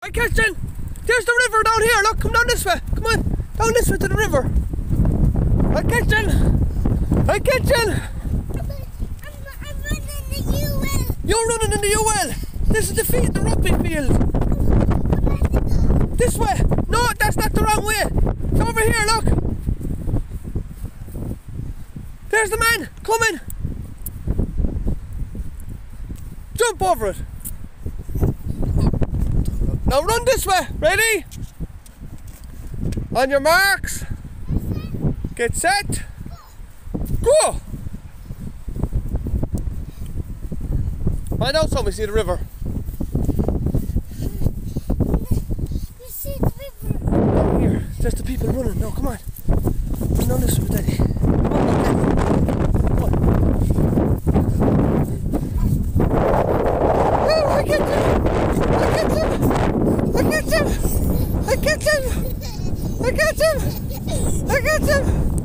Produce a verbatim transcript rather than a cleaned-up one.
Right, Kirsten, there's the river down here. Look, come down this way. Come on, down this way to the river. Right, Kirsten. Right, Kirsten. I'm, I'm running in the U L. You're running in the U L. This is the field, the rugby field. This way. No, that's not the wrong way. It's over here, look. There's the man coming. Jump over it. Now run this way. Ready? On your marks. Get set. Go. Find out so we see the river. You see the river? Down here. There's the people running. No, come on. Run down this way, Daddy. Come on, Daddy. Come on. Oh, I get him! I get him! I get him! I get him! I get him! I get him!